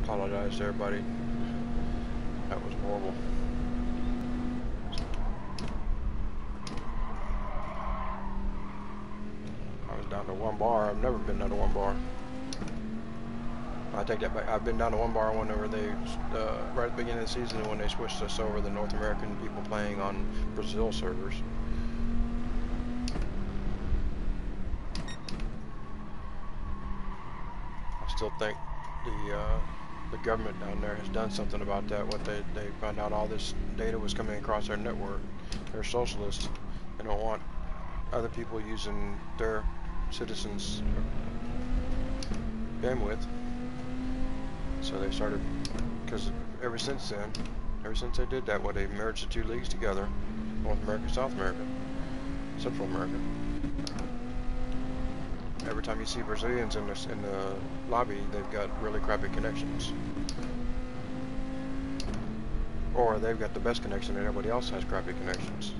apologize to everybody. That was horrible. I was down to one bar. I've never been down to one bar. I take that back. I've been down to one bar whenever they, right at the beginning of the season when they switched us over the North American people playing on Brazil servers. I still think the government down there has done something about that. What they found out all this data was coming across their network. They're socialists. They don't want other people using their citizens' bandwidth. So they started, because ever since they did that, they merged the two leagues together, North America, South America, Central America. Every time you see Brazilians in the lobby, they've got really crappy connections. Or they've got the best connection and everybody else has crappy connections.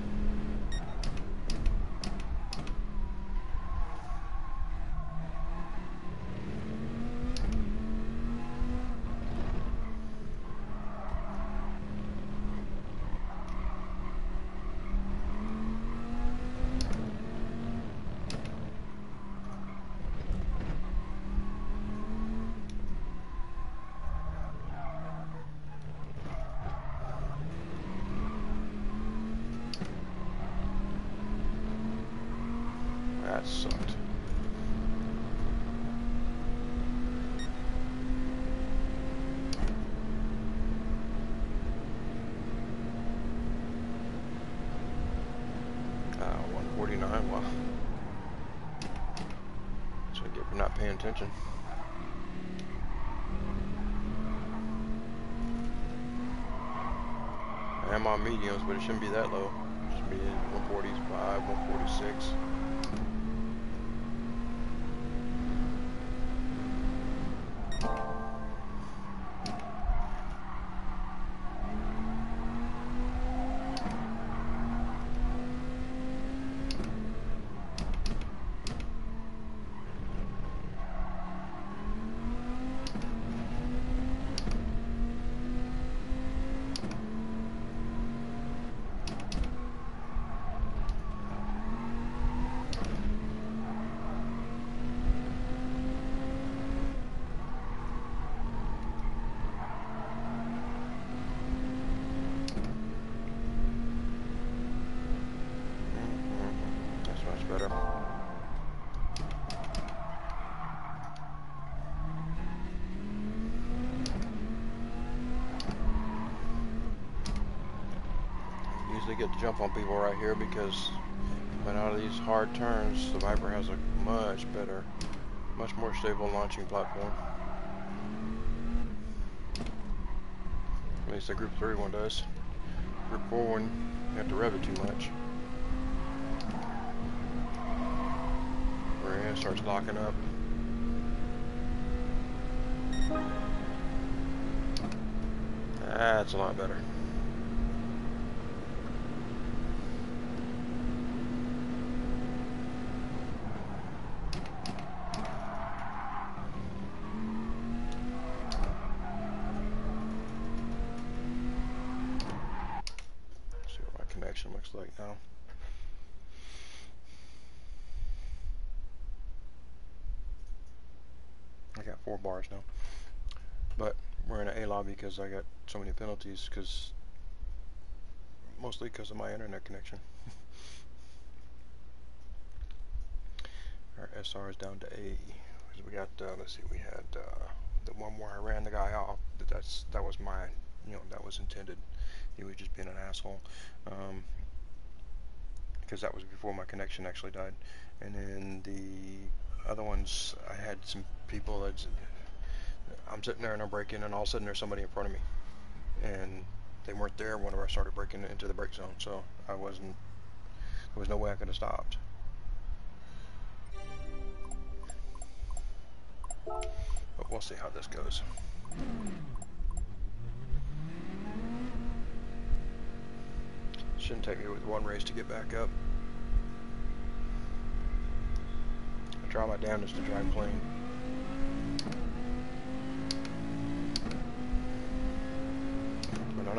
That sucked. Ah, 149, wow. That's what I get for not paying attention. I am on mediums, but it shouldn't be that low. It should be 145, 146. Better. Usually get the jump on people right here because when out of these hard turns, the Viper has a much better, much more stable launching platform. At least the Group 3 one does. Group 4 one, you have to rev it too much. It starts locking up. That's a lot better. Let's see what my connection looks like now. I got 4 bars now, but we're in an A lobby because I got so many penalties, mostly because of my internet connection. Our SR is down to A. We got, let's see, we had the one where I ran the guy off. That was mine. That was intended. He was just being an asshole. Because that was before my connection actually died. And then the other ones, I had some people that I'm sitting there and I'm braking, and all of a sudden there's somebody in front of me, and they weren't there whenever I started braking into the brake zone, so there was no way I could have stopped. But we'll see how this goes. Shouldn't take me with one race to get back up. I try my damnedest to drive clean.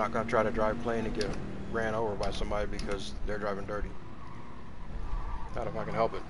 not going to try to drive clean and get ran over by somebody because they're driving dirty. Not if I can help it.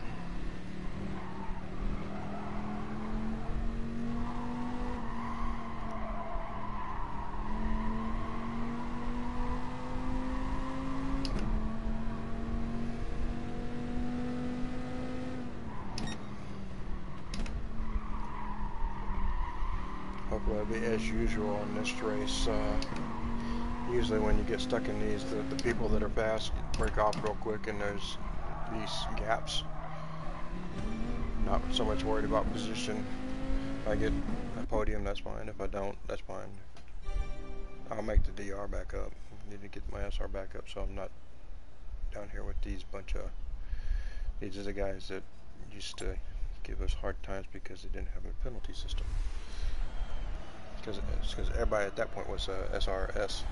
Hopefully it'll be as usual in this race. Usually when you get stuck in these, the people that are fast break off real quick and there's these gaps. Not so much worried about position. If I get a podium, that's fine. If I don't, that's fine. I'll make the DR back up. I need to get my SR back up so I'm not down here with these bunch of... These are the guys that used to give us hard times because they didn't have a penalty system. Because everybody at that point was SRS.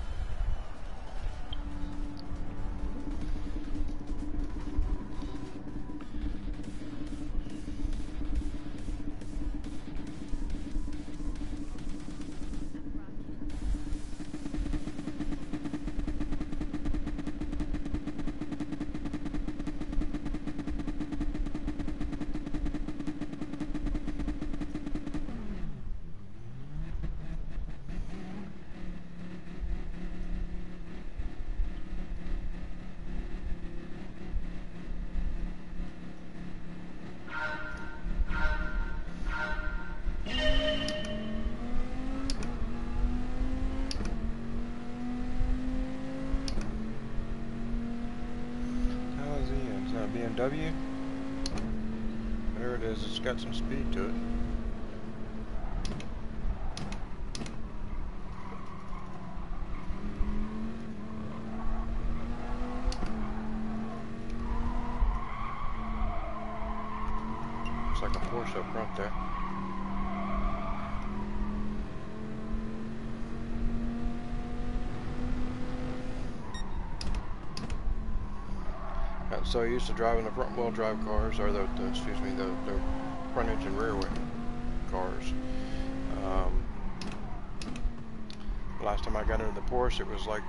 BMW. There it is. It's got some speed to it. Looks like a Porsche up front there. So used to driving the front wheel drive cars, or the front engine rear wheel cars. Last time I got into the Porsche, it was like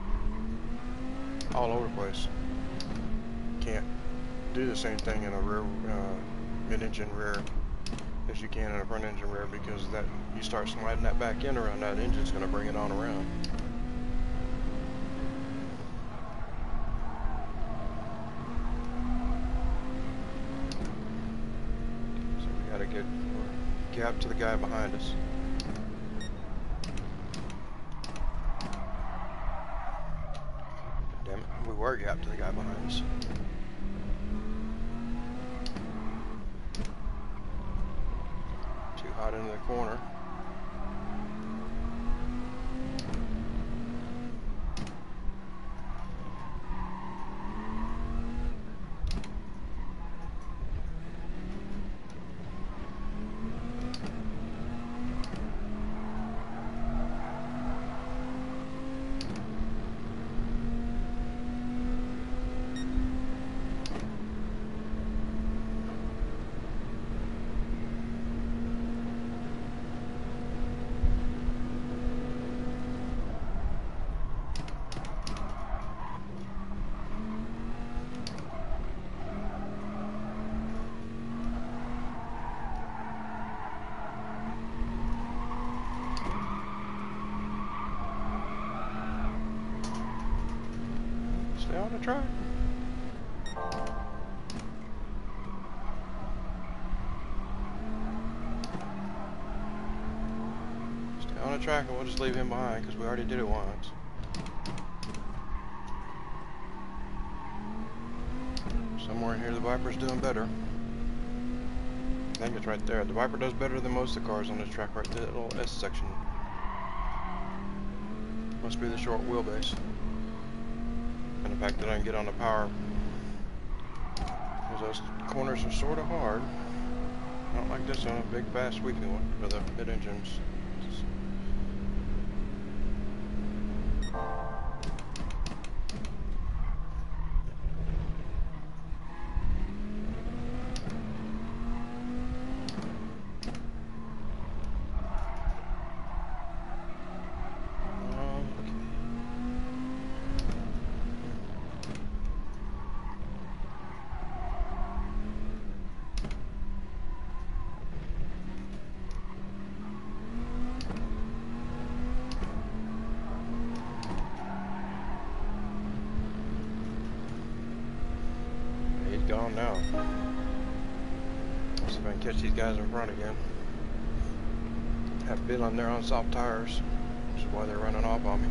all over the place. Can't do the same thing in a rear mid-engine rear as you can in a front engine rear, because that you start sliding that back end around, that engine's going to bring it on around. Gap to the guy behind us. Damn it, we were gapped to the guy behind us. Too hot into the corner. Stay on the track. Stay on the track and we'll just leave him behind because we already did it once. Somewhere in here the Viper's doing better. I think it's right there. The Viper does better than most of the cars on this track right there, that little S section. Must be the short wheelbase. And the fact that I can get on the power, because those corners are sort of hard. Not like this on a big fast sweeping one for the mid-engines. going now. Let's see if I can catch these guys in front again. Have been on there on soft tires, which is why they're running off on me.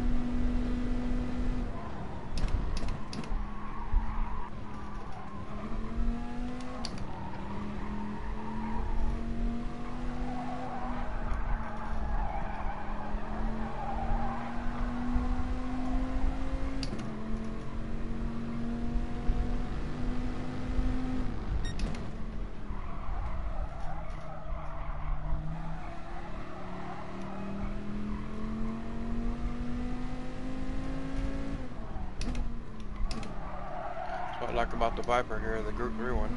What I like about the Viper here, the Group 3 one.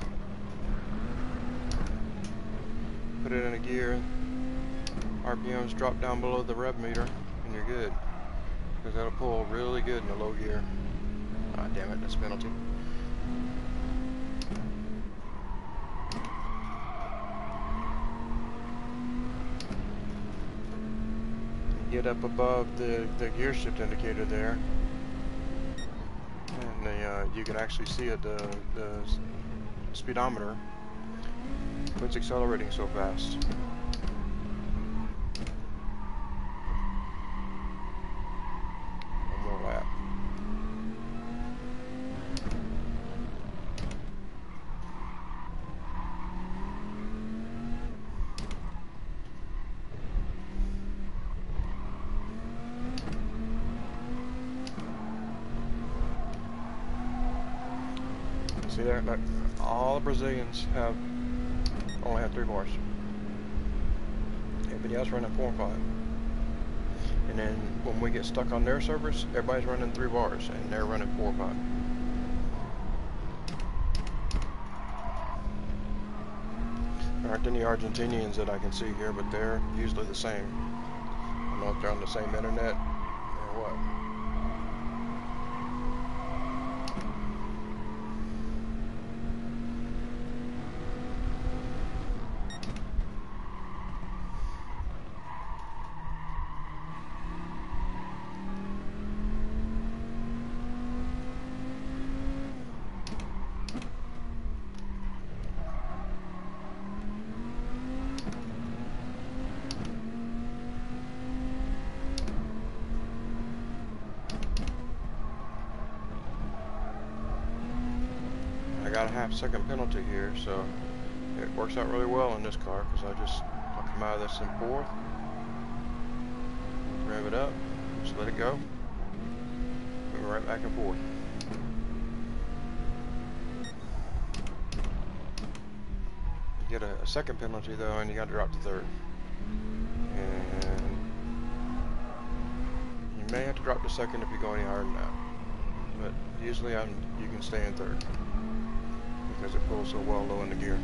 Put it in a gear, RPMs drop down below the rev meter, and you're good. Because that'll pull really good in the low gear. Ah, damn it, that's a penalty. Get up above the gear shift indicator there. You can actually see it, the speedometer, when it's accelerating so fast. One more lap. See there, look, all the Brazilians only have 3 bars. Everybody else running 4 and 5. And then when we get stuck on their servers, everybody's running 3 bars, and they're running 4 and 5. There aren't any Argentinians that I can see here, but they're usually the same. I don't know if they're on the same internet or what. I got a half-second penalty here, so it works out really well in this car because I'll come out of this in 4th, rev it up, just let it go, move right back and forth. You get a second penalty though, and you got to drop to 3rd, and you may have to drop to 2nd if you go any higher than that, but usually you can stay in 3rd. Because it pulls so well low in the gear.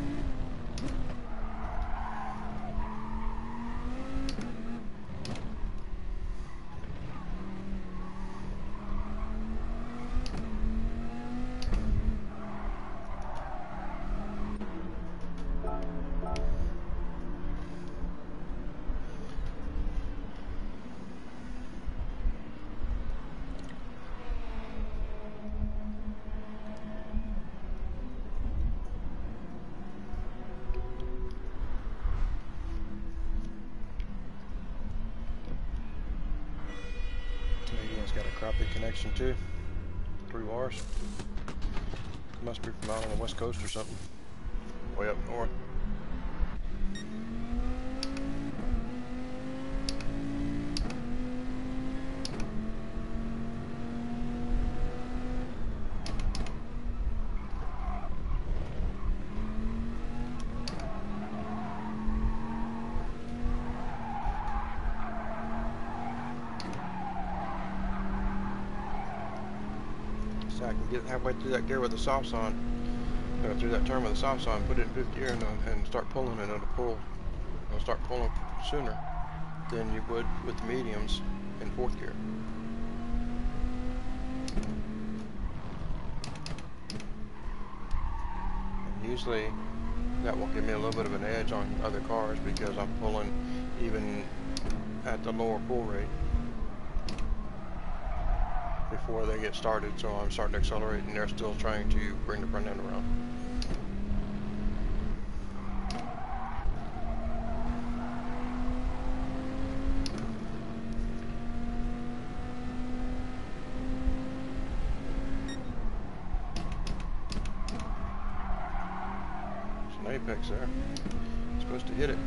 Got a crappie connection too. 3 bars. Must be from out on the west coast or something. Way up north. So I can get halfway through that gear with the softs on, through that turn with the softs on, put it in 5th gear and start pulling, and it'll start pulling sooner than you would with the mediums in 4th gear. And usually that will give me a little bit of an edge on other cars because I'm pulling even at the lower pull rate. before they get started, so I'm starting to accelerate and they're still trying to bring the front end around. There's an apex there. I'm supposed to hit it.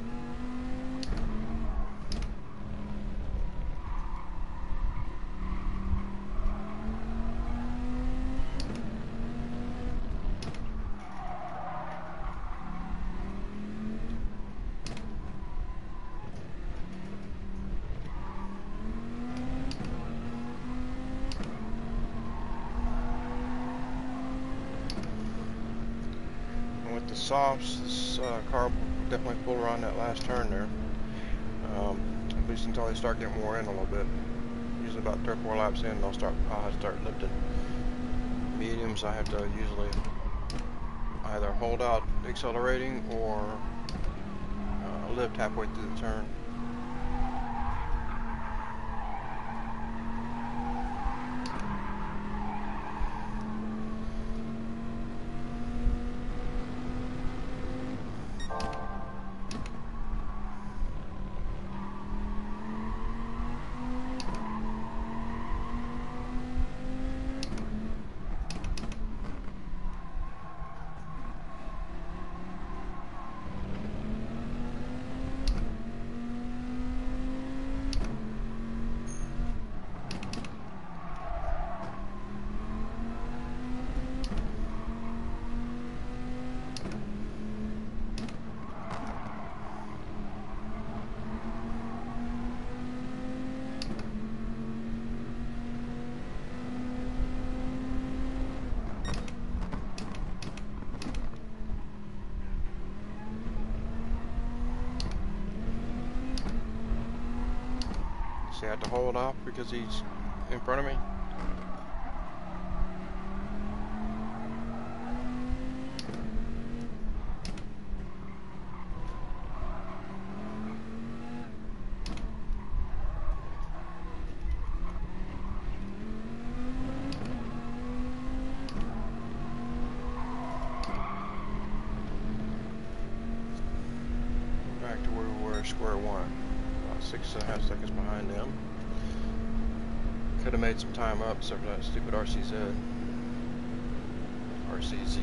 The softs, this car definitely pulled around that last turn there, at least until they start getting more in a little bit. Usually about 3 or 4 laps in, I'll start lifting. Mediums, I have to usually either hold out accelerating or lift halfway through the turn. See, I had to hold off because he's in front of me. Back to where we were, square one. 6.5 seconds behind them. Could have made some time up, except for that stupid RCZ. RCZ.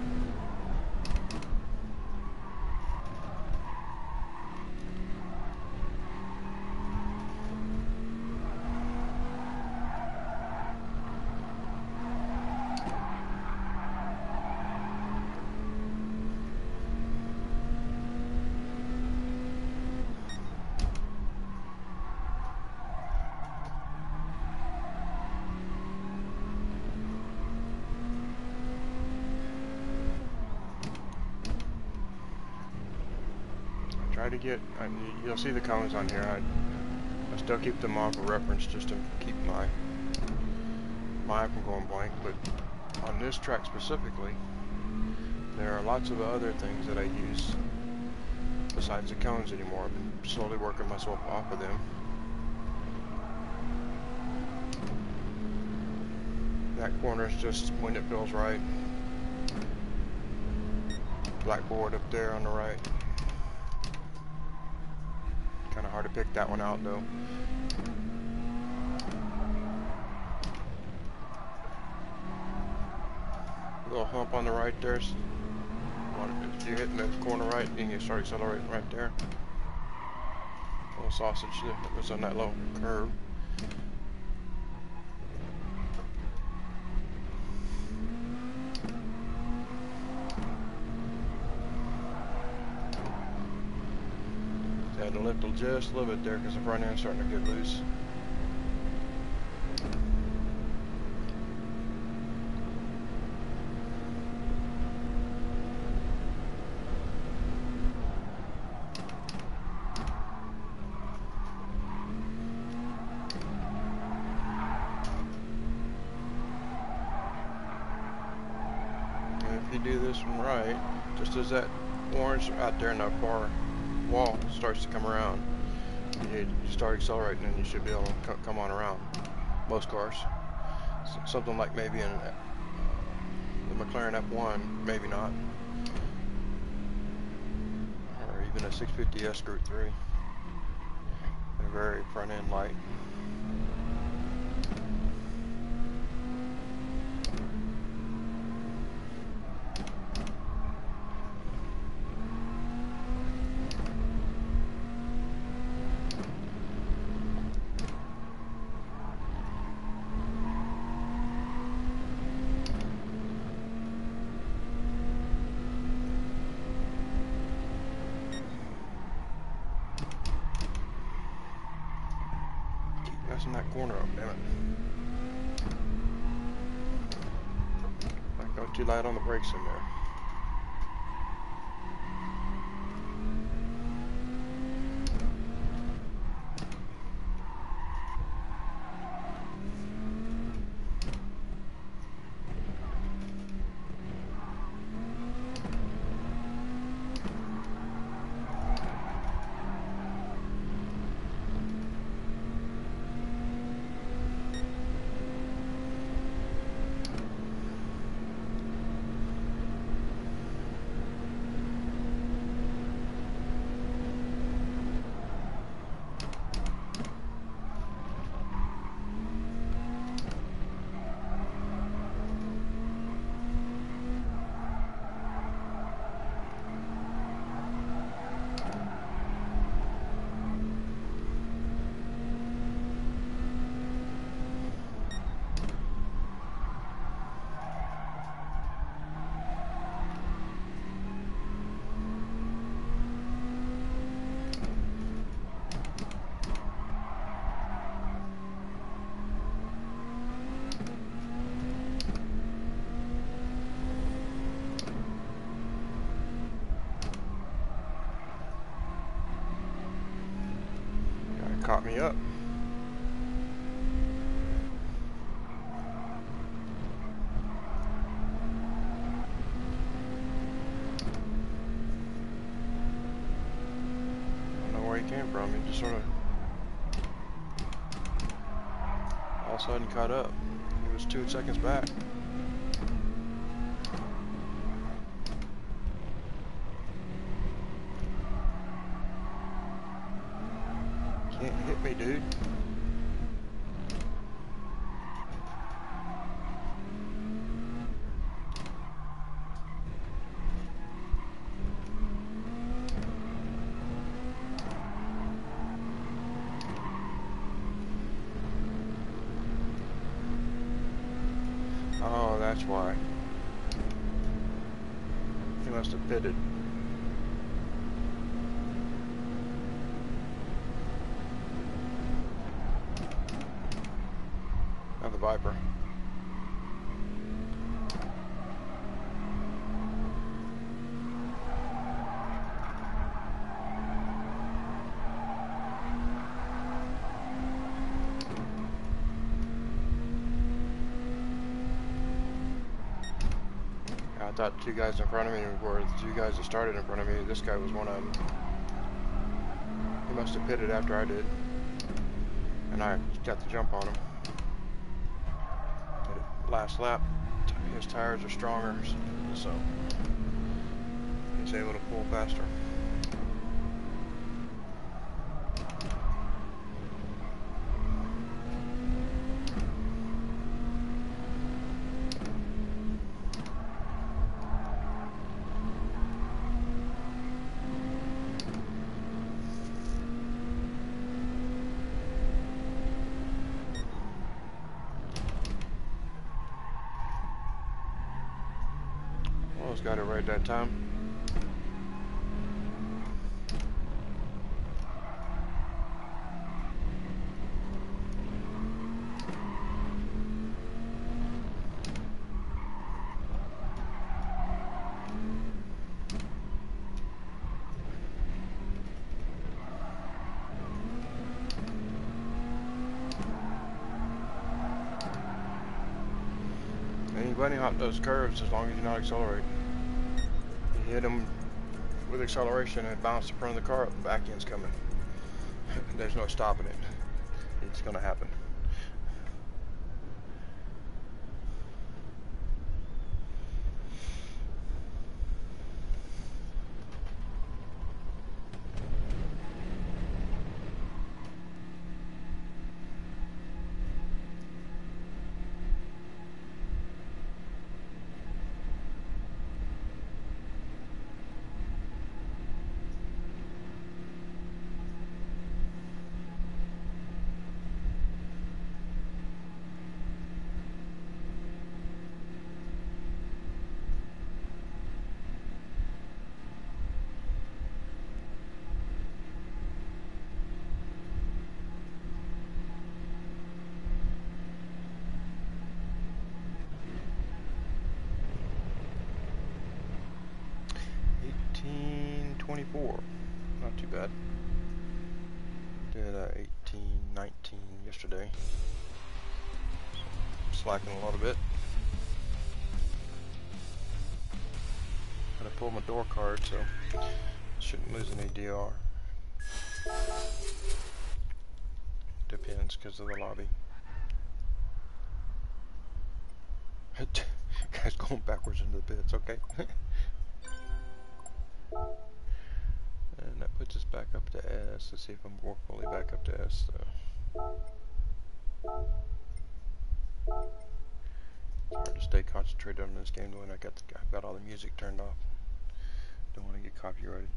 Try to get, you'll see the cones on here. I still keep them on for reference just to keep my mind from going blank, but on this track specifically, there are lots of other things that I use besides the cones anymore. I've been slowly working myself off of them. That corner is just when it feels right. Blackboard up there on the right. Kind of hard to pick that one out though. A little hump on the right there. If you're hitting the corner right, then you start accelerating right there. A little sausage that was on that little curve. Had to lift just a little bit there because the front end's starting to get loose. And if you do this one right, just as that orange out there in that far wall starts to come around, you start accelerating and you should be able to come on around most cars. something like maybe the McLaren F1, maybe not, or even a 650S Group 3. They're very front end light. In that corner up, damn it. I go too light on the brakes in there. Caught me up. I don't know where he came from. He just sort of all of a sudden caught up. He was 2 seconds back. Can't hit me, dude. Oh, that's why. He must have pitted. The Viper. I thought two guys in front of me were the two guys that started in front of me. This guy was one of them. He must have pitted after I did, and I got the jump on him. Last lap, his tires are stronger, so he's able to pull faster. Got it right that time. And you bunny hop those curves as long as you're not accelerating. You hit them with acceleration and bounce the front of the car up, the back end's coming. There's no stopping it. It's going to happen. 24. Not too bad. Did 18, 19 yesterday. Slacking a little bit. Gotta pull my door card, so shouldn't lose any DR. Depends because of the lobby. Guys going backwards into the pits, okay. And that puts us back up to S. Let's see if I'm more fully back up to S though. It's hard to stay concentrated on this game when I've got all the music turned off. Don't want to get copyrighted.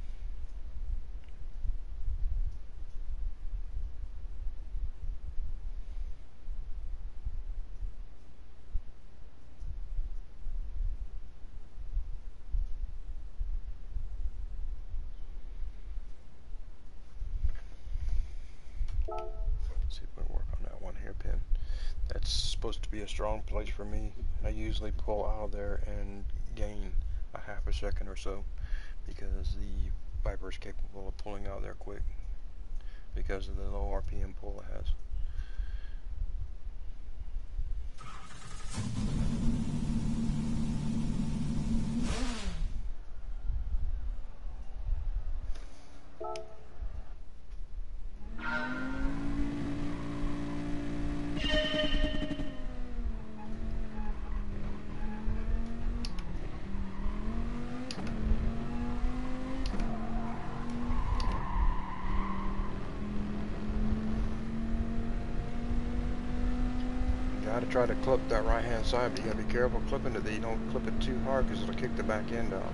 Let's see if we can work on that one here pin. That's supposed to be a strong place for me. I usually pull out of there and gain a half a second or so because the Viper is capable of pulling out of there quick because of the low RPM pull it has. Gotta try to clip that right hand side, but you gotta be careful clipping it that you don't clip it too hard because it'll kick the back end out.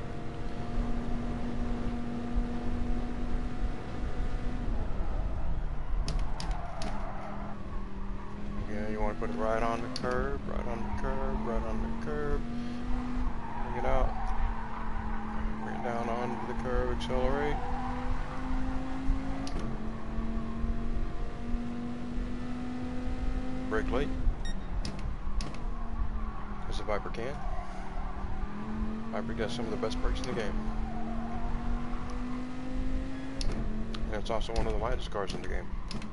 Yeah, you want to put it right on the curb, right on the curb, right on the curb. Bring it out. Bring it down onto the curb, accelerate. Brake late. As the Viper can. Viper got some of the best brakes in the game. And it's also one of the lightest cars in the game.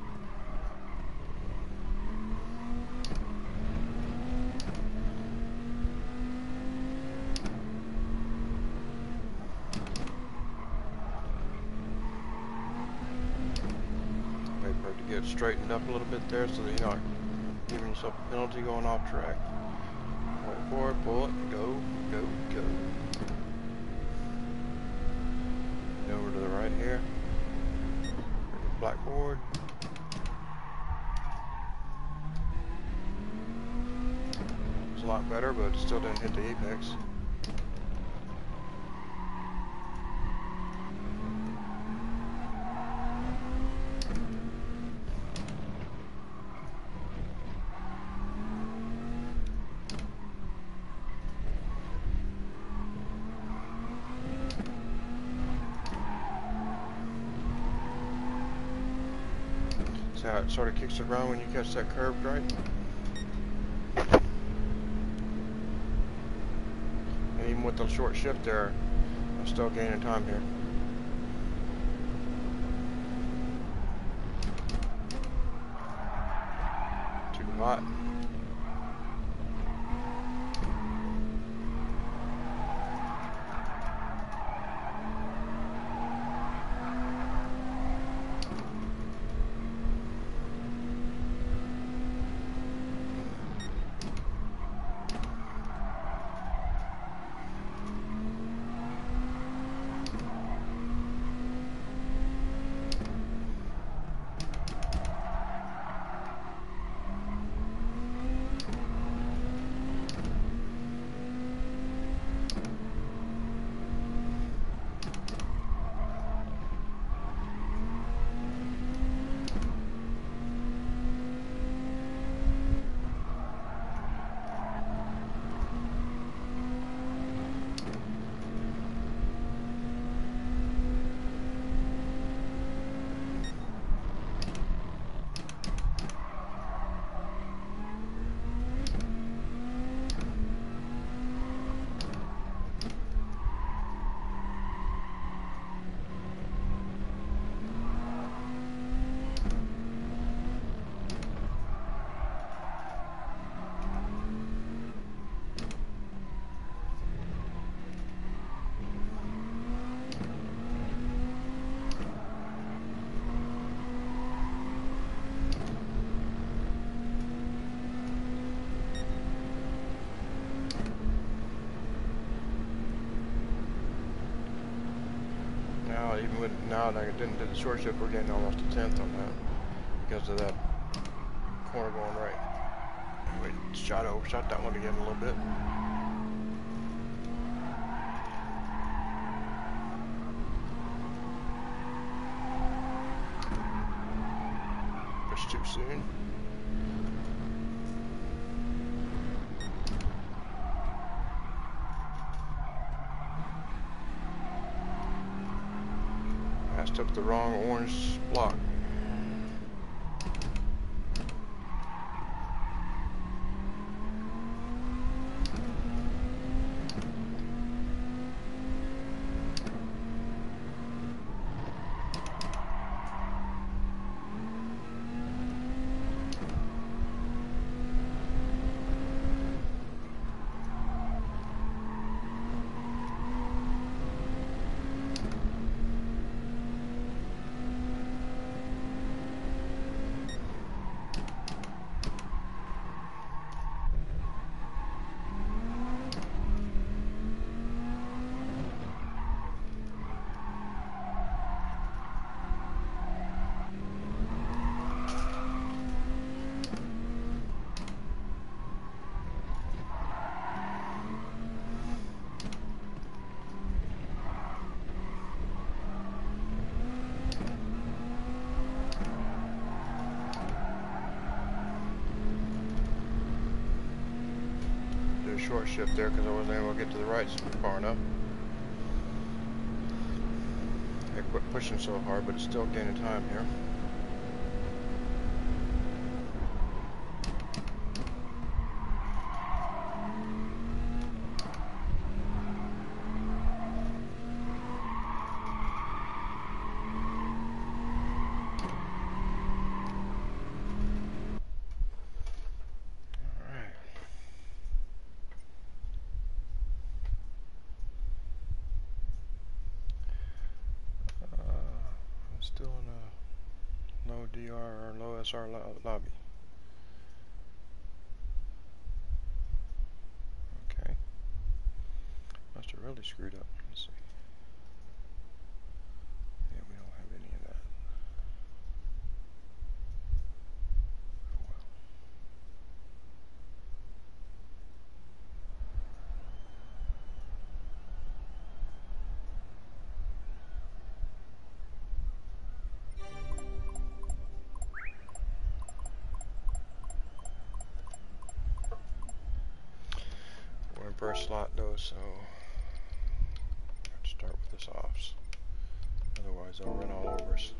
Wait for it to get straightened up a little bit there so that you're not giving yourself a penalty going off track. Wait for it, pull it, go, go, go. And over to the right here. Blackboard. It's a lot better, but it still didn't hit the apex. See how it sort of kicks around when you catch that curve right? And even with the short shift there, I'm still gaining time here. Too hot. now that I didn't do the short shift, we're getting almost a tenth on that because of that corner going right. We overshot that one again a little bit. Pushed too soon. I took the wrong orange block. Short shift there because I wasn't able to get to the right far enough. I quit pushing so hard, but it's still gaining time here. Still in a low DR or low SR lobby. Okay. Must have really screwed up. Let's see. Yeah, we don't have any of that. Oh well. We're in first slot though, so I have to start with this offs. Otherwise, they'll run all over us.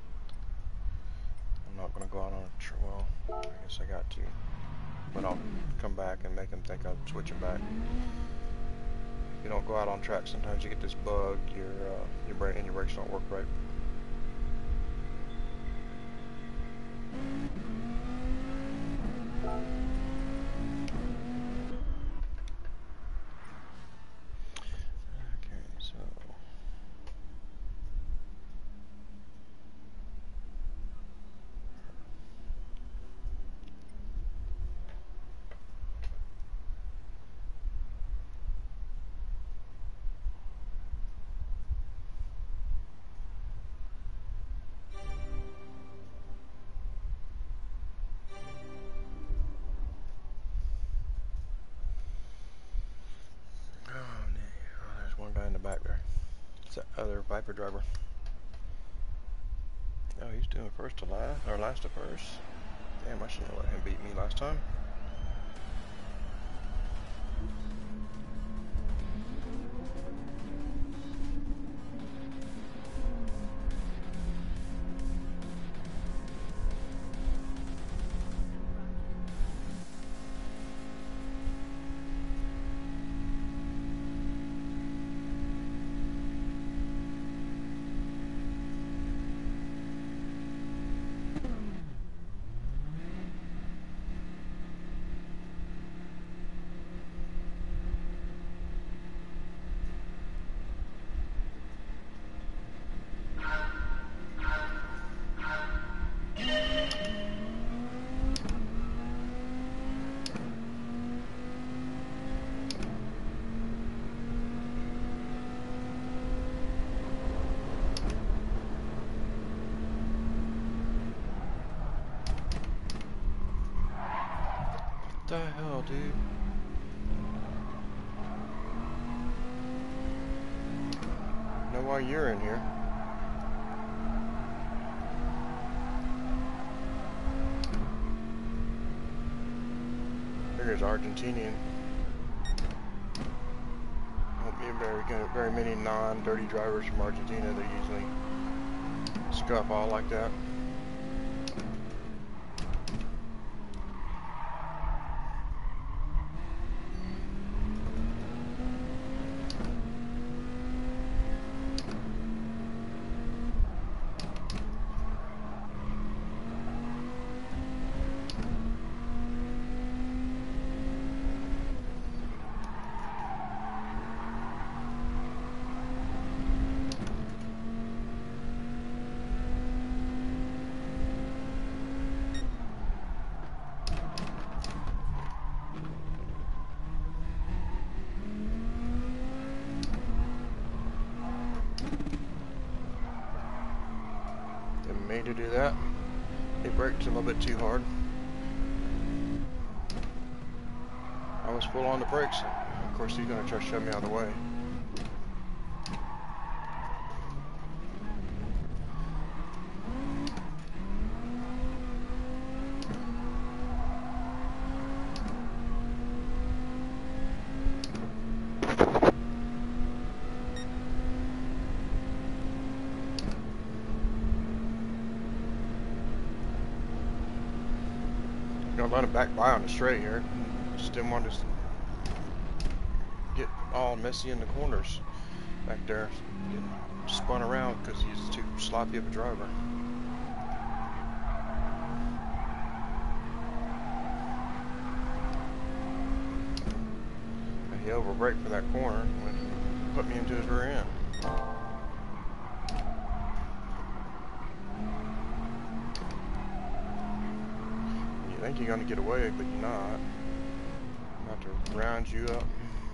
I'm not going to go out on a well, I guess I got to. But I'll come back and make them think I'm switching back. If you don't go out on track, sometimes you get this bug, your brakes don't work right. In the back there. It's that other Viper driver. Oh, he's doing first to last, or last to first. Damn, I shouldn't have let him beat me last time. The hell, dude? Know why you're in here? Here's Argentinian. Won't be very many non-dirty drivers from Argentina. They usually scuff all like that. Me to do that. He braked a little bit too hard. I was full on the brakes. Of course, he's going to try to shove me out of the way. Gonna let him back by on the straight here. Just didn't want to get all messy in the corners back there, getting spun around because he's too sloppy of a driver. He overbraked for that corner when he put me into his rear end. I think you're going to get away, but you're not. I'm about to round you up.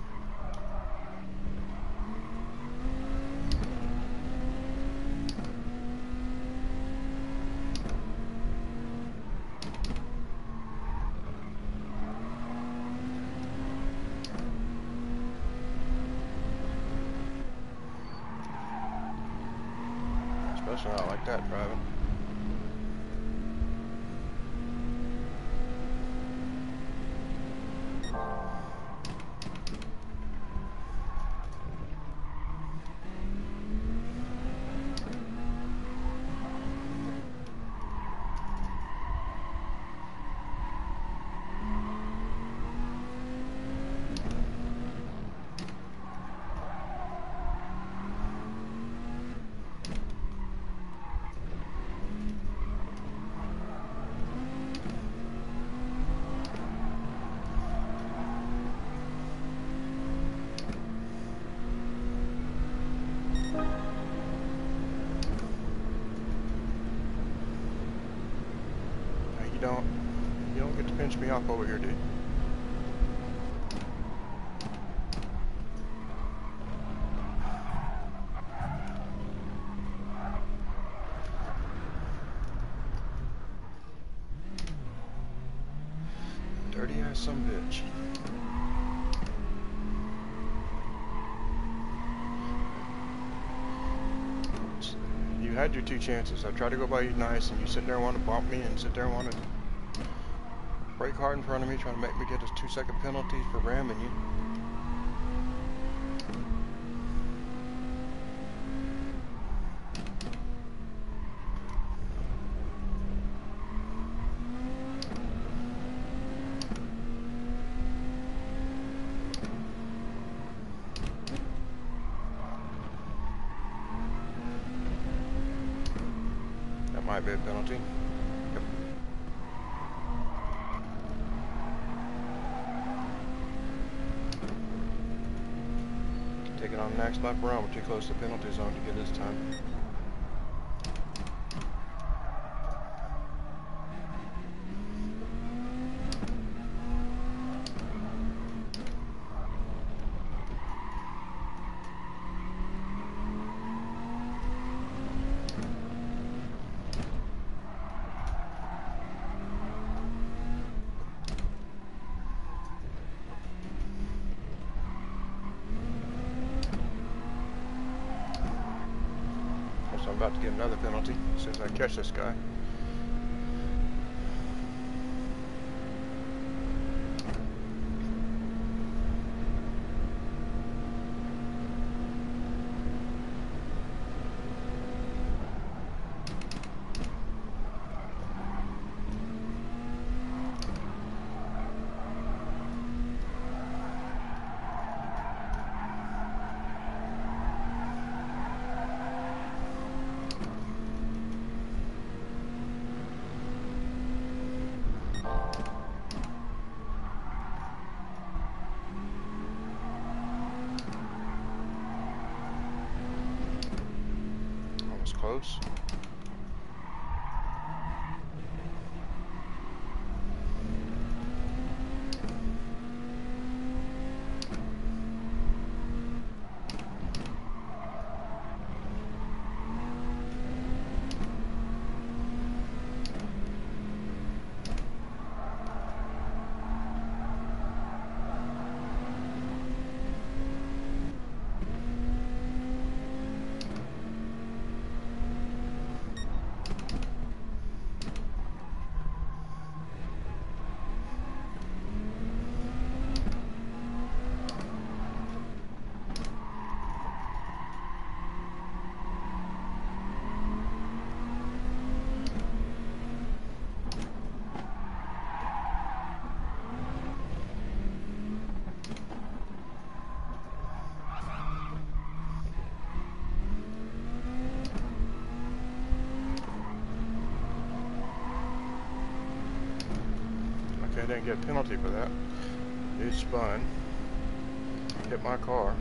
Especially not like that driving. You don't get to pinch me off over here, dude. Dirty ass some bitch. You had your two chances. I tried to go by you nice, and you sit there and want to bump me, and sit there and want to brake hard in front of me, trying to make me get a 2-second penalty for ramming you. That might be a penalty. Yep. Take it on the next lap around. We're too close to the penalty zone to get this time. about to get another penalty as soon as I catch this guy. Close. I didn't get a penalty for that. It spun, hit my car.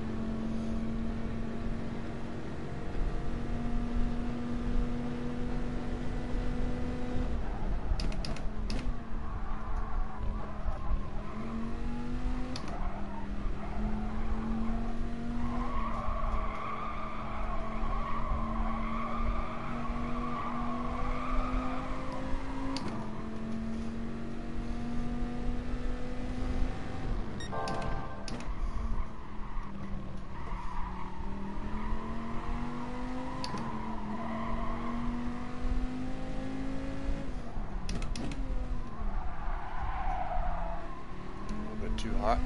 Too hot.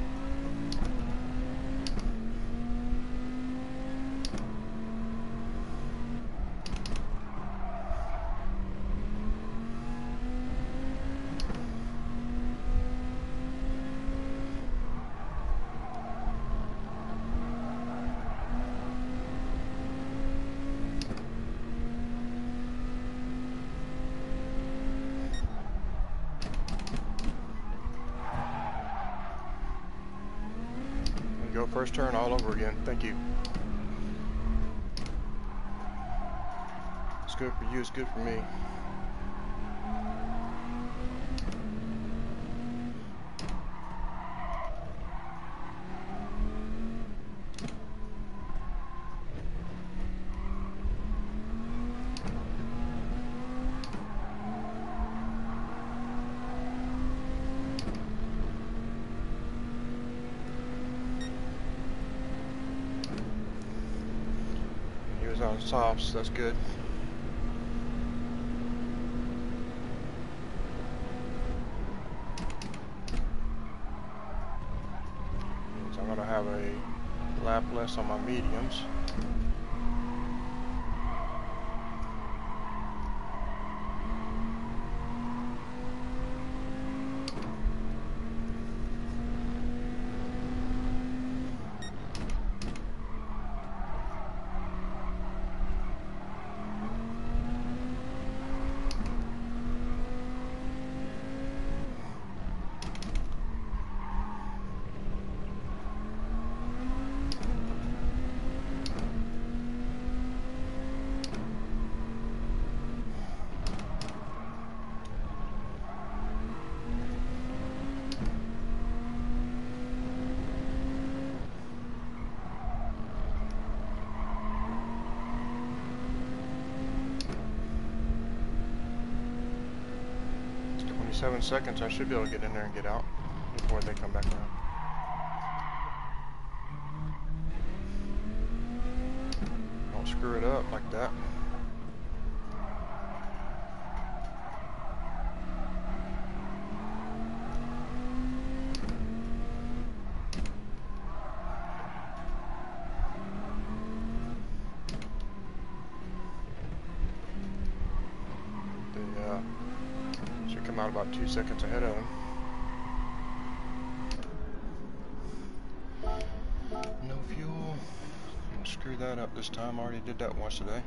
Go first turn all over again. Thank you. It's good for you, it's good for me. On softs, that's good. So I'm going to have a lap less on my mediums. It's 7 seconds. I should be able to get in there and get out before they come back around. Don't screw it up like that. Should come out about 2 seconds ahead of him. No fuel. Screw that up this time. I already did that once today.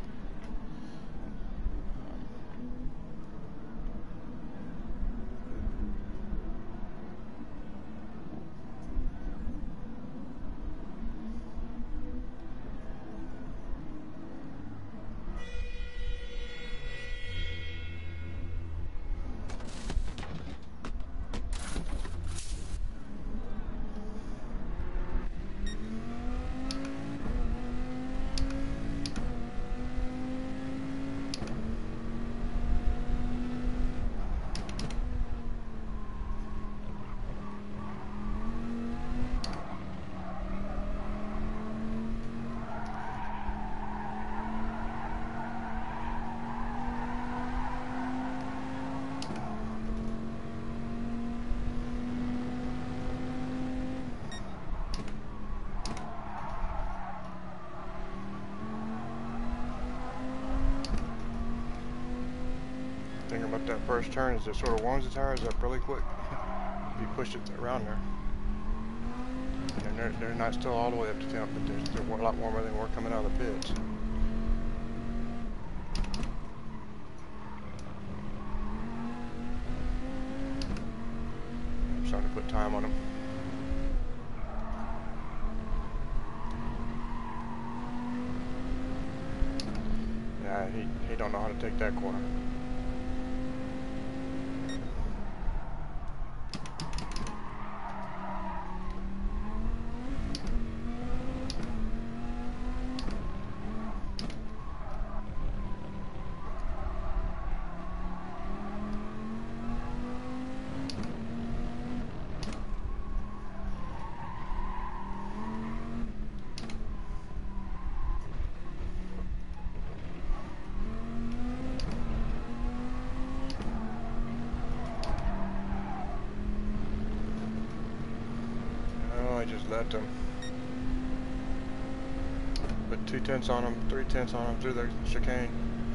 Thing about that first turn is it sort of warms the tires up really quick if you push it around there. And they're not still all the way up to temp, but they're a lot warmer than we're coming out of the pits. I'm starting to put time on them. Yeah, he don't know how to take that corner. I just let them put 2/10 on them, 3/10 on them through the chicane.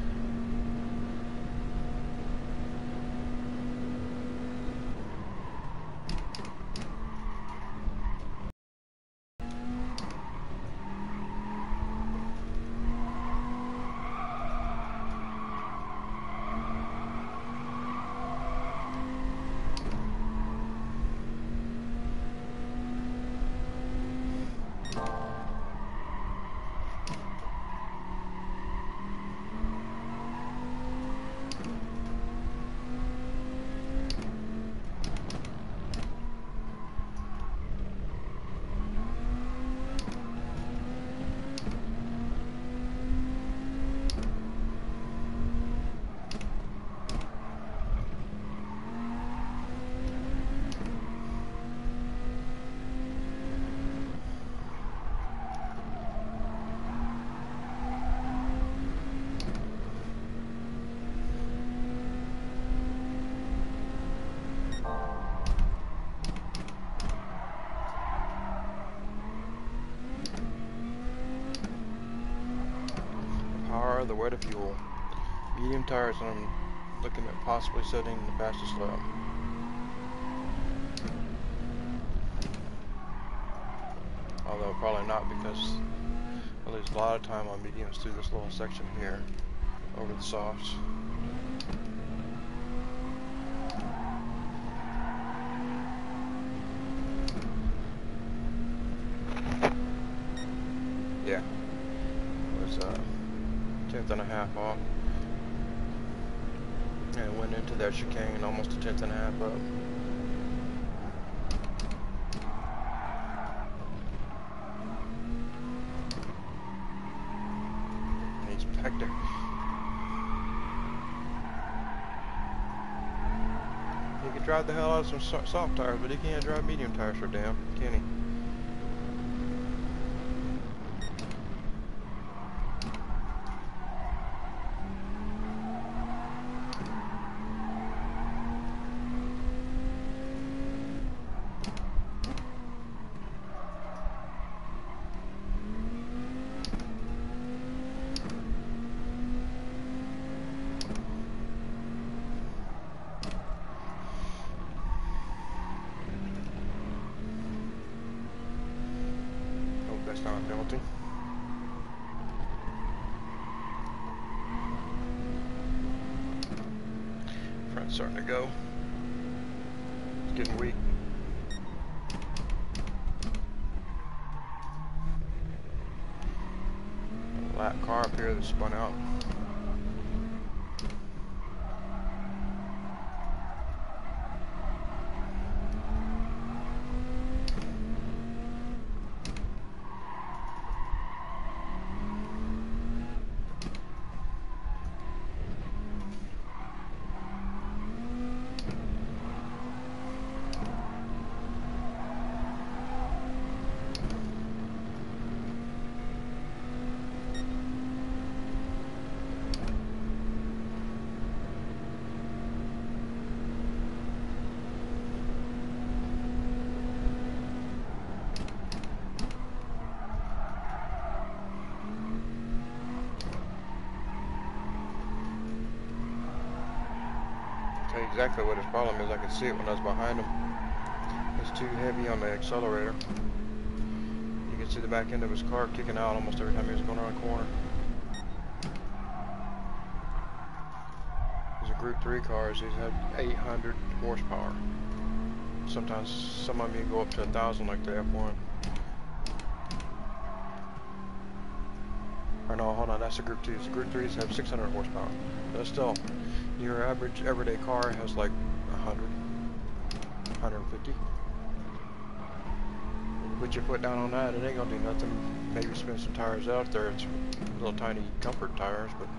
The weight of fuel. Medium tires, and I'm looking at possibly setting the fastest lap. Although probably not, because I lose a lot of time on mediums through this little section here over the softs. Yeah, it was 1/10 and a half off, and went into that chicane almost 1/10 and a half up. And he's back there. He can drive the hell out of some soft tires, but he can't drive medium tires for damn, can he? time penalty. Front's starting to go. It's getting weak. Lap car up here that spun out. Tell you exactly what his problem is. I could see it when I was behind him. He's too heavy on the accelerator. You can see the back end of his car kicking out almost every time he was going around a corner. These are Group 3 cars. These have 800 horsepower. Sometimes some of them go up to 1,000 like the F1. Or no, hold on, that's the Group 2s. The Group 3s have 600 horsepower. But still, your average everyday car has like 100, 150. Put your foot down on that, it ain't gonna do nothing. Maybe spin some tires out there. It's little tiny comfort tires, but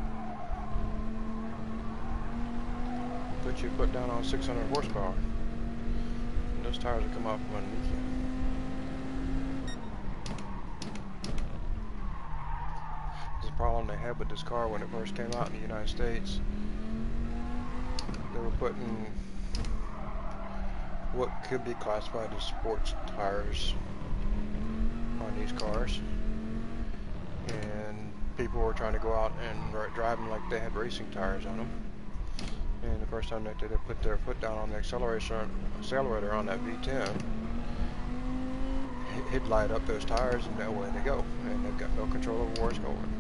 put your foot down on 600 horsepower. And those tires will come off from underneath you. The problem they had with this car when it first came out in the United States, they were putting what could be classified as sports tires on these cars, and people were trying to go out and drive them like they had racing tires on them. And the first time that they put their foot down on the accelerator on that V10, it'd light up those tires, and away they go, and they've got no control over where it's going.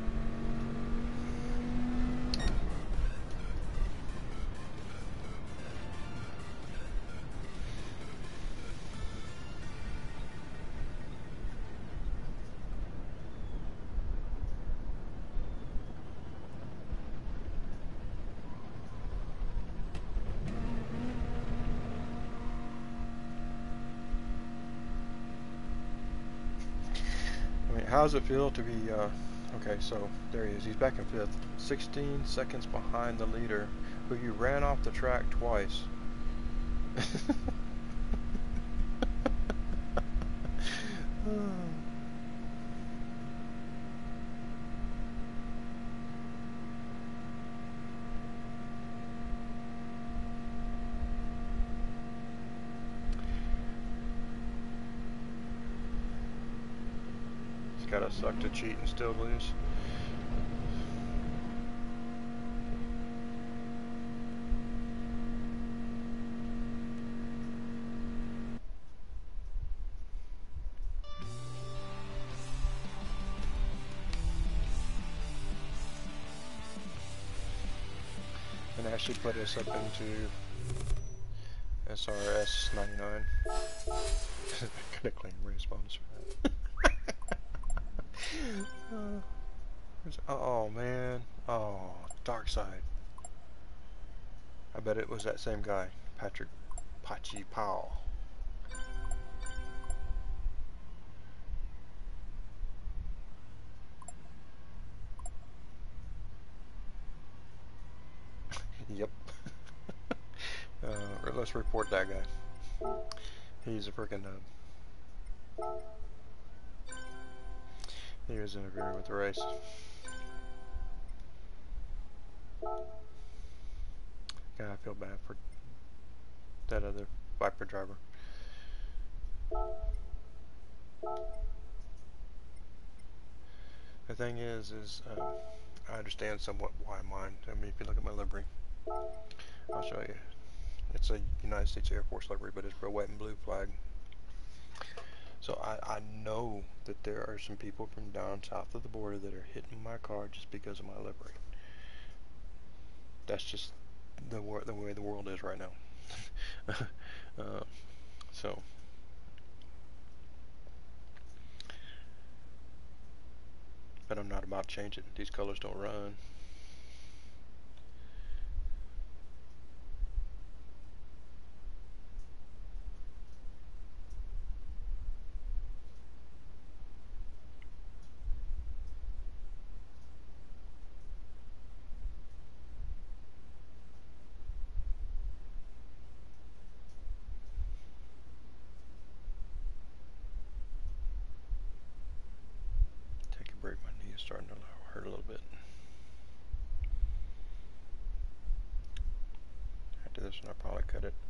How does it feel to be, okay, so there he is, he's back in 5th, 16 seconds behind the leader, who you ran off the track twice. Gotta suck to cheat and still lose. And actually put us up into SRS 99. Gonna claim race bonus for that. Oh man, oh, dark side. I bet it was that same guy, Patrick Pachi Powell. Yep. Let's report that guy. He's a freaking he was interfering with the race. Yeah, I feel bad for that other Viper driver. The thing is I understand somewhat why mine. I mean, if you look at my livery, I'll show you. It's a United States Air Force livery, but it's a red and blue flag. So I know that there are some people from down south of the border that are hitting my car just because of my livery. That's just the way the world is right now. uh, so, but I'm not about changing. These colors don't run. Take a break. My knee is starting to hurt a little bit. After this one, I'll probably cut it.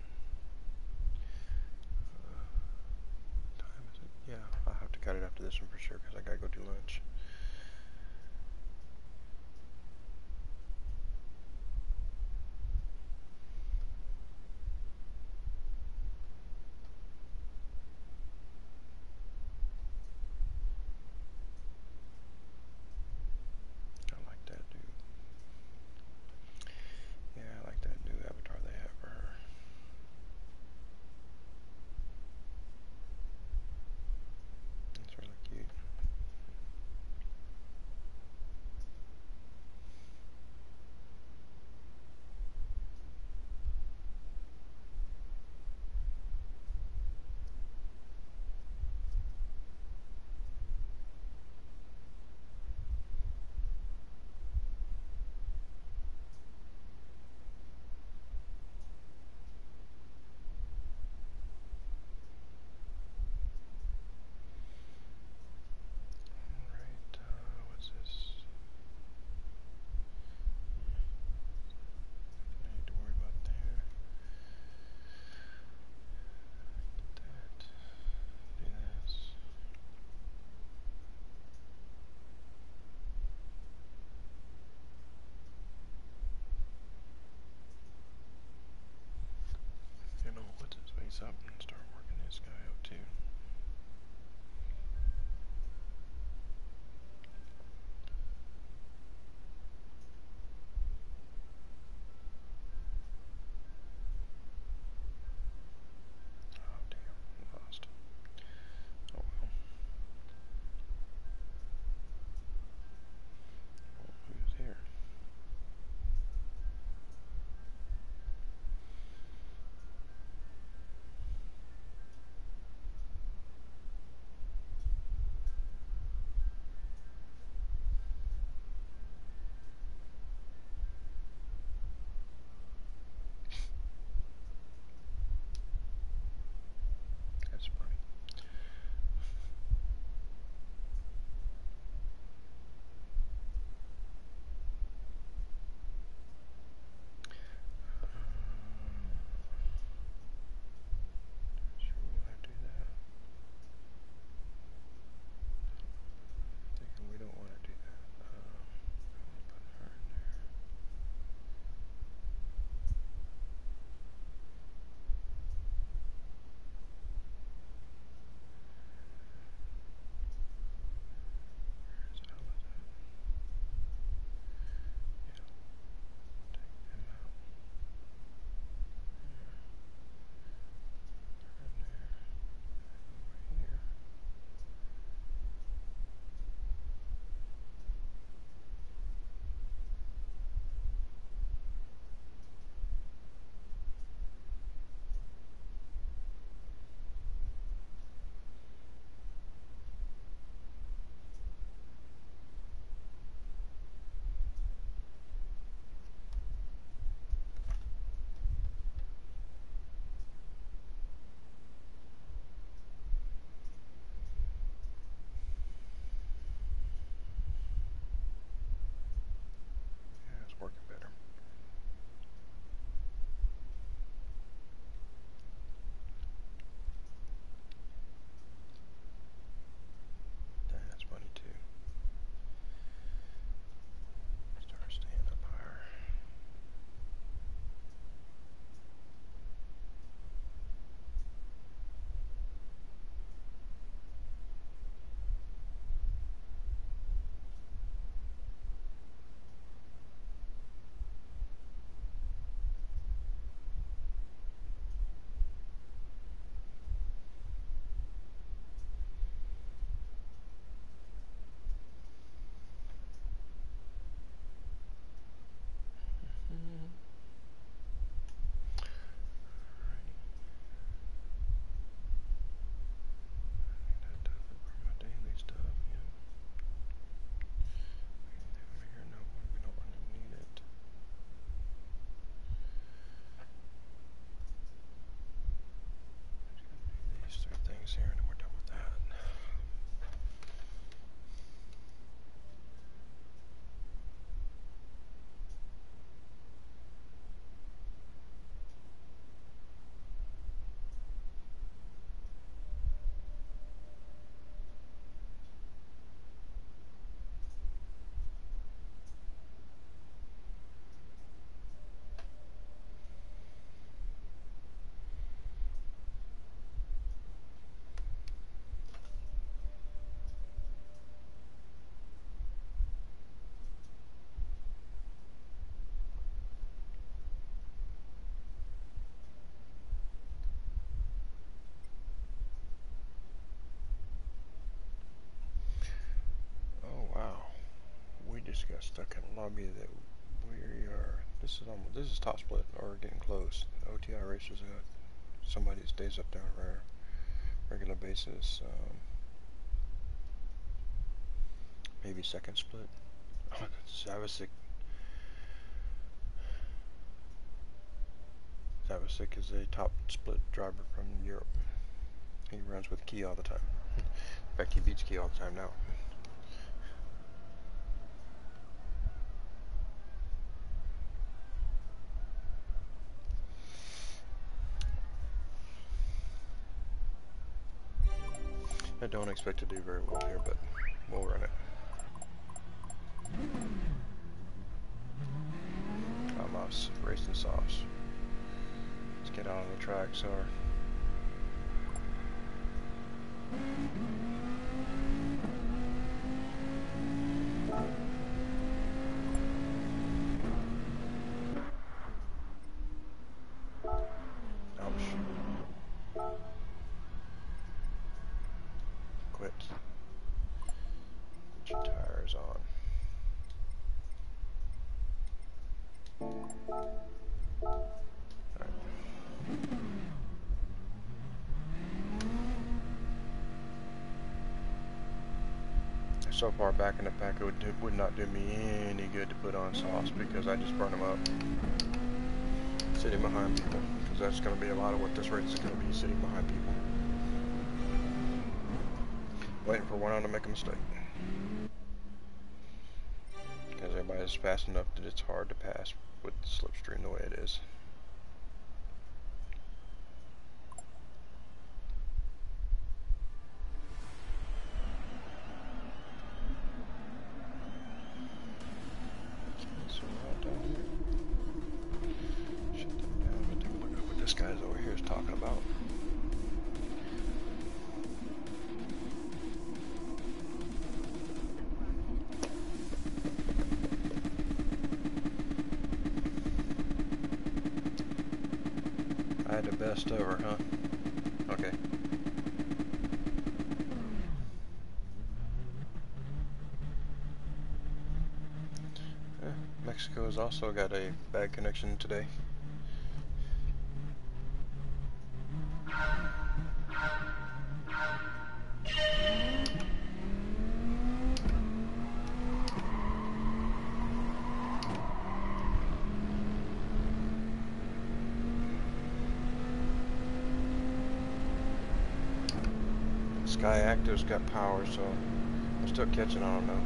What time is it? Yeah, I'll have to cut it after this one for sure because I gotta go do lunch. I like that dude. Yeah, I like that new avatar they have for her. It's really cute. stuck in a lobby that we are. This is top split or getting close. OTI racers got somebody that stays up there on a regular basis. Maybe second split. Zavasik is a top split driver from Europe. He runs with Key all the time. In fact, he beats Key all the time now. I don't expect to do very well here, but we'll run it. Vamos, racing softs. Let's get out on the track, so. Quit. Put your tires on. Alright. So far back in the pack, it would not do me any good to put on softs because I just burn them up sitting behind people, because that's going to be a lot of what this race is going to be, sitting behind people. Waiting for one on to make a mistake. Because everybody's fast enough that it's hard to pass with the slipstream the way it is. So right down here. Shut them down and take a look at what this guy's over here is talking about. I had the best ever, huh? Okay. Mexico has also got a bad connection today. Sky Active's got power, so I'm still catching on them though.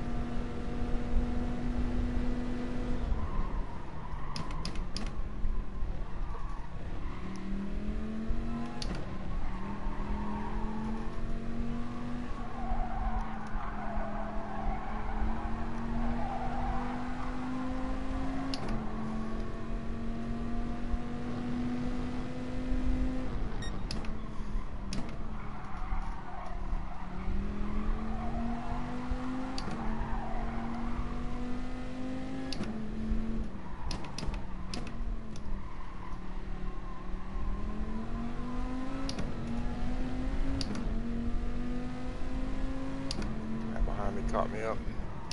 Caught me up.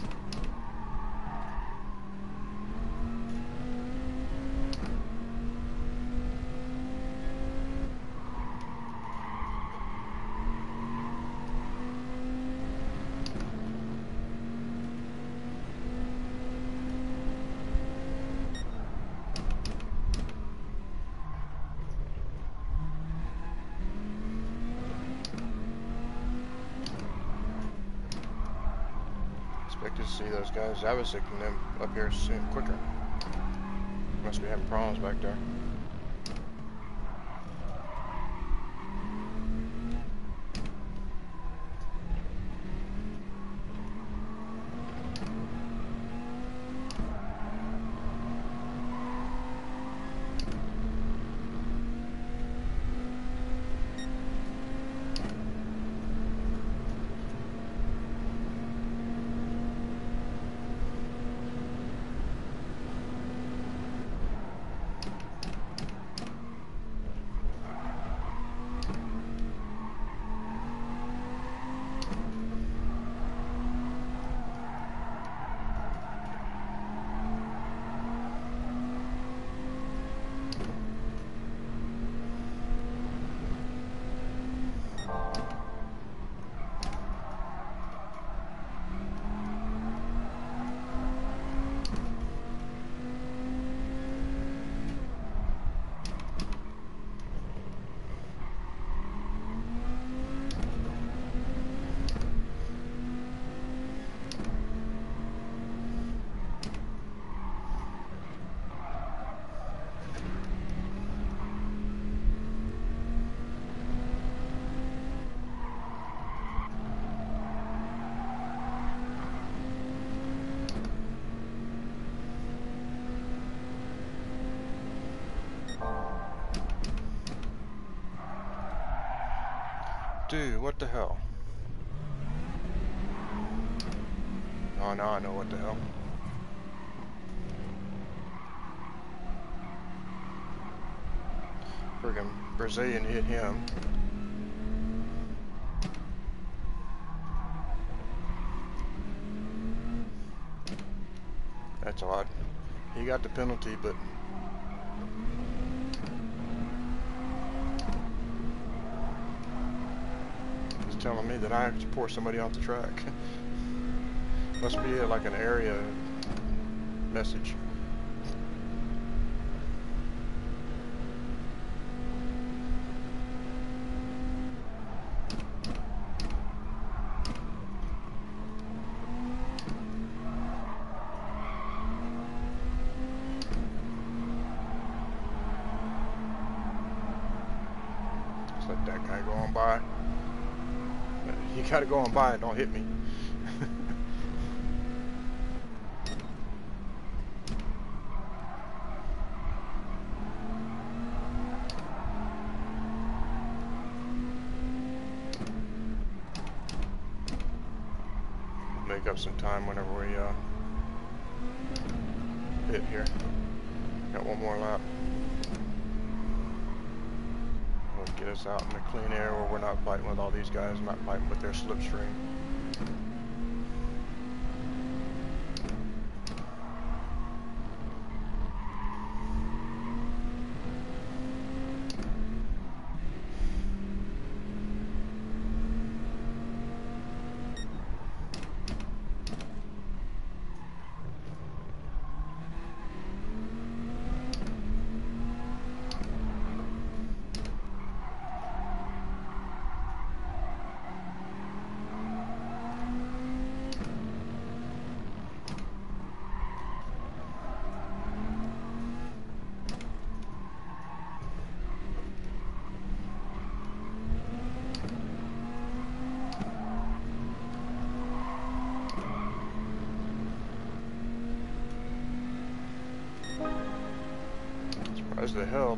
Expected to see those guys. Zavasik and them up here soon, quicker. Must be having problems back there. Dude, what the hell? Oh, now I know what the hell. Friggin' Brazilian hit him. That's odd. He got the penalty, but he's telling me that I have to pour somebody off the track. Must be like an area message. Just let that guy go on by. You gotta go on by, don't hit me. Make up some time whenever we hit here. Got one more lap. We'll get us out in the clean air where we're not fighting with all these guys, not fighting with their slipstream. Surprised they held.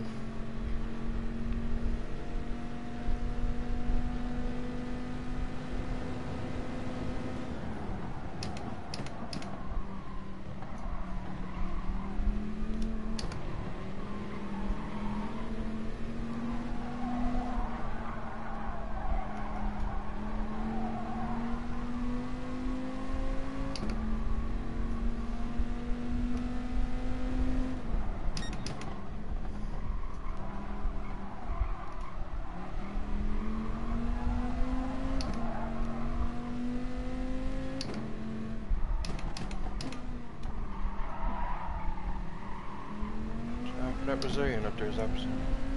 That Brazilian up there is opposite.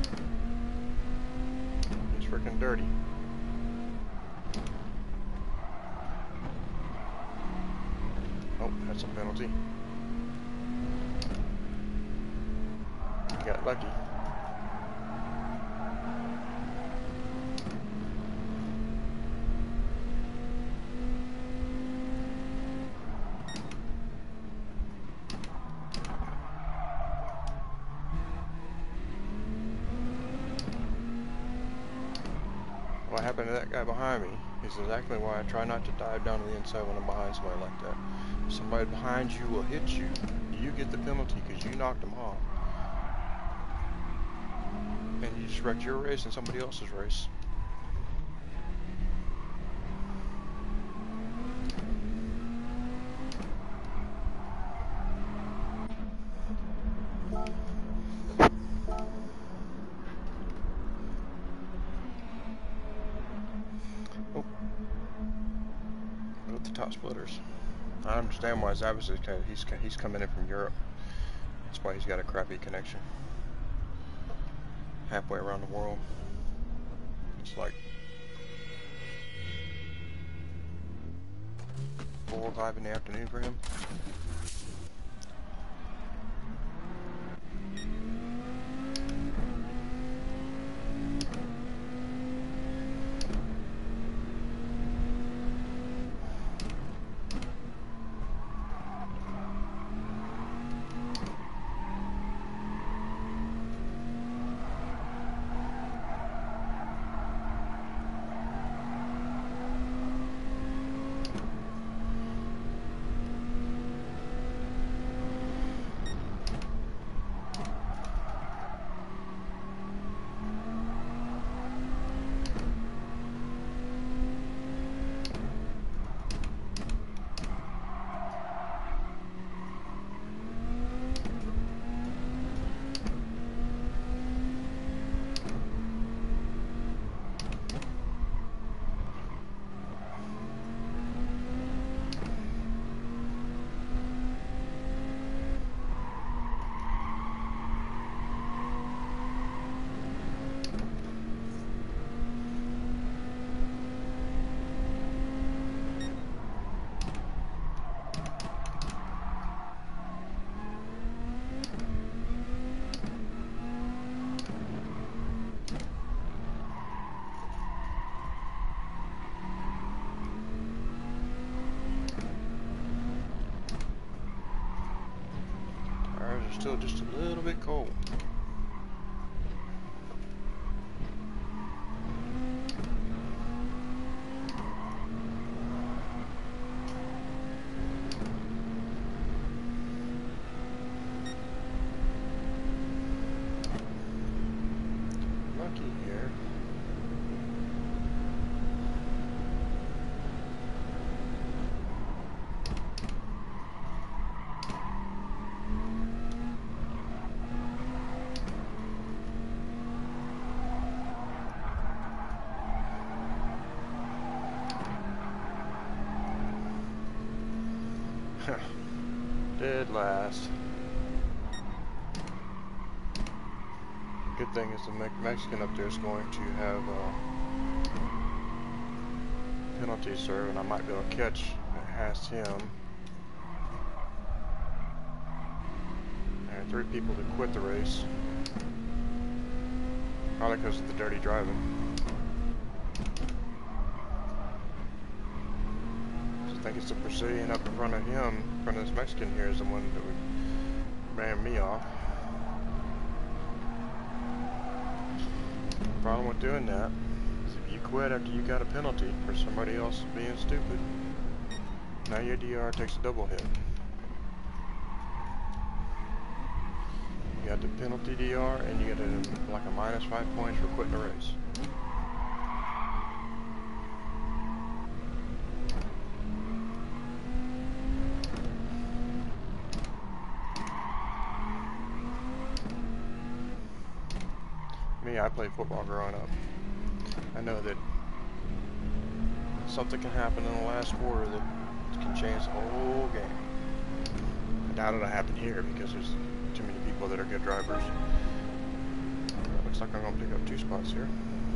He's freaking dirty. Oh, that's a penalty. He got lucky. What happened to that guy behind me is exactly why I try not to dive down to the inside when I'm behind somebody like that. If somebody behind you will hit you, you get the penalty because you knocked them off. And you just wrecked your race and somebody else's race. Top splitters. I understand why his adversary he's coming in from Europe. That's why he's got a crappy connection. Halfway around the world. It's like 4 or 5 in the afternoon for him. still just a little bit cold. Lucky here. Dead last. Good thing is the Mexican up there is going to have penalties served, and I might be able to catch past him. There are 3 people that quit the race. Probably because of the dirty driving. I think it's the Brazilian up in front of him, in front of this Mexican here, is the one that ran me off. The problem with doing that is if you quit after you got a penalty for somebody else being stupid, now your DR takes a double hit. You got the penalty DR and you get like a -5 points for quitting the race. Me, I played football growing up. I know that something can happen in the last quarter that can change the whole game. I doubt it'll happen here because there's too many people that are good drivers. Looks like I'm going to pick up 2 spots here.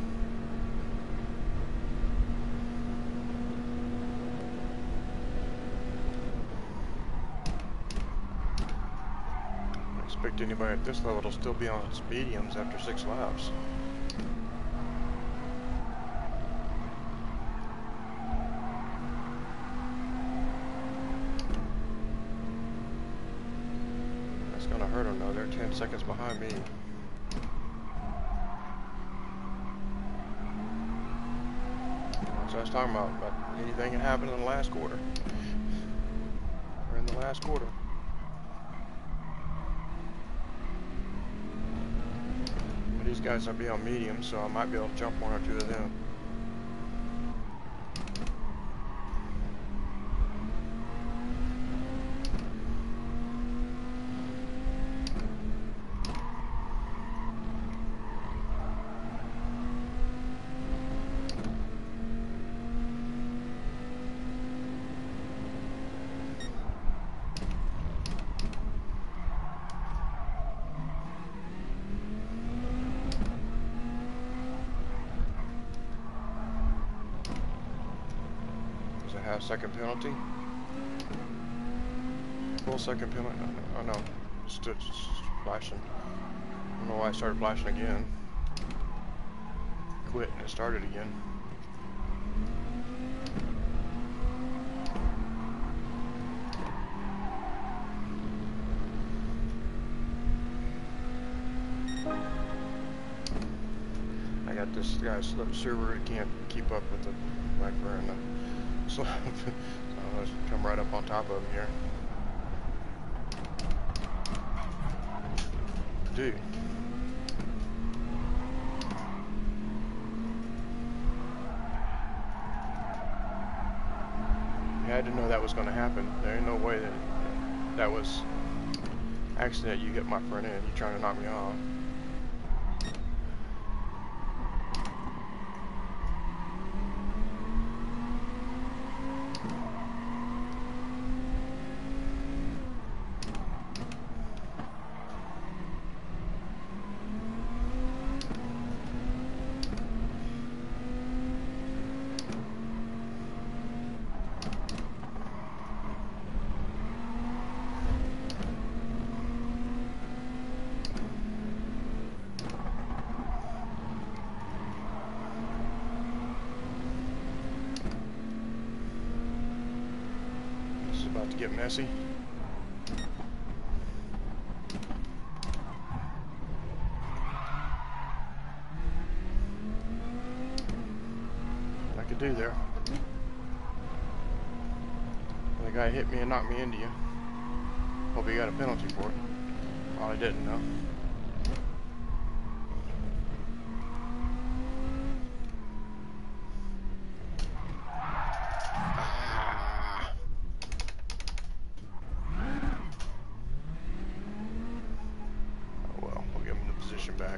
I don't expect anybody at this level to still be on its mediums after 6 laps. That's gonna hurt them though. They're 10 seconds behind me. So I was talking about anything can happen in the last quarter. We're in the last quarter. But these guys will be on medium, so I might be able to jump 1 or 2 of them. Second penalty. Full second penalty. Oh no, stood flashing. I don't know why I started flashing again. Quit and it started again. I got this guy's server that can't keep up with the Viper and the so let's come right up on top of him here. Dude. You had to know that was going to happen. There ain't no way that was accident. You hit my front end. You trying to knock me off. About to get messy. do there. The guy hit me and knocked me into you. Hope he got a penalty for it. Probably didn't, though. Oh well, we'll give him the position back.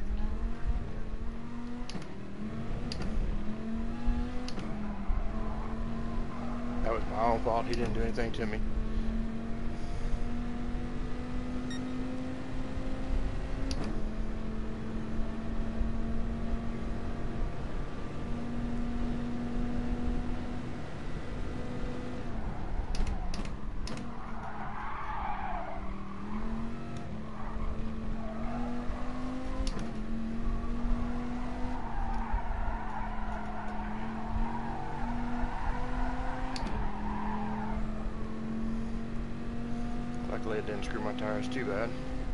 That was my own fault. He didn't do anything to me. Luckily it didn't screw my tires too bad.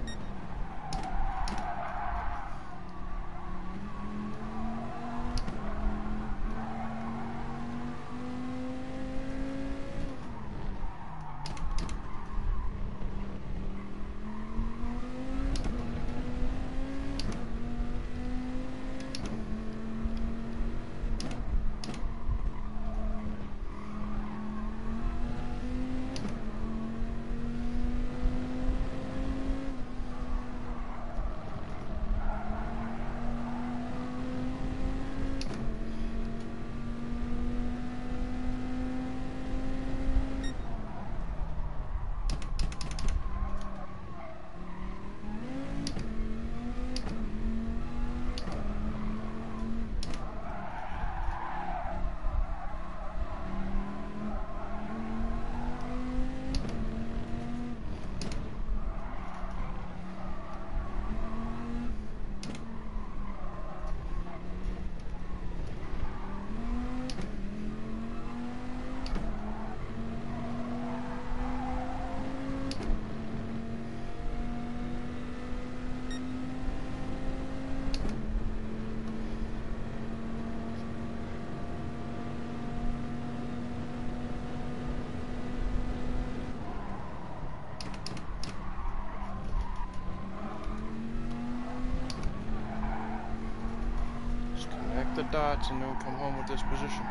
The dots and then come home with this position.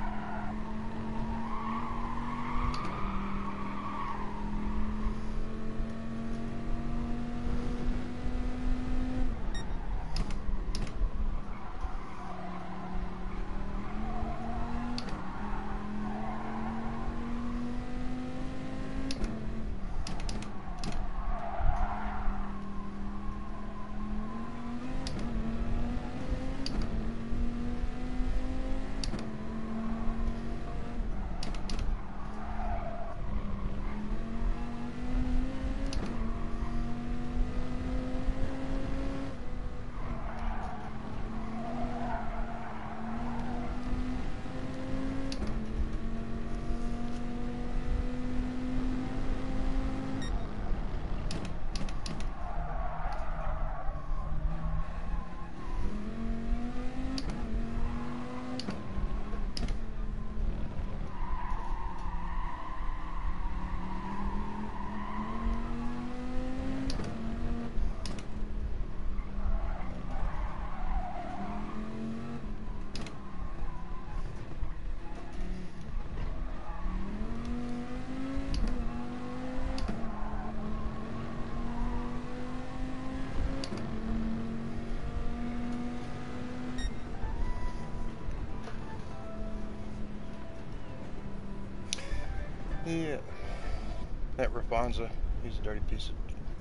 Yeah, that Rafonsa, he's a dirty piece of...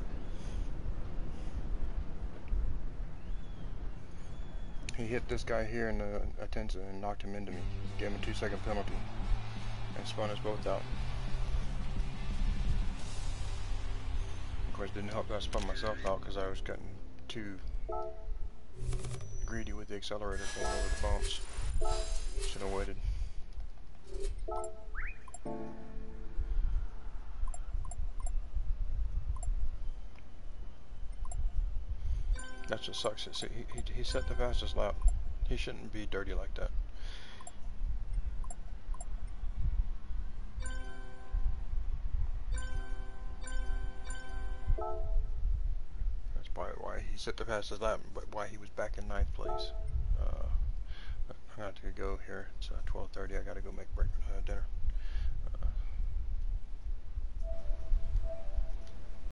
He hit this guy here in the Atenza and knocked him into me. Gave him a 2-second penalty and spun us both out. Of course, didn't help that I spun myself out because I was getting too greedy with the accelerator going over the bumps. Should have waited. That just sucks. See, he set the fastest lap. He shouldn't be dirty like that. set the fastest lap, but why he was back in ninth place. I'm gonna have to go here. It's 12:30. I gotta go make dinner.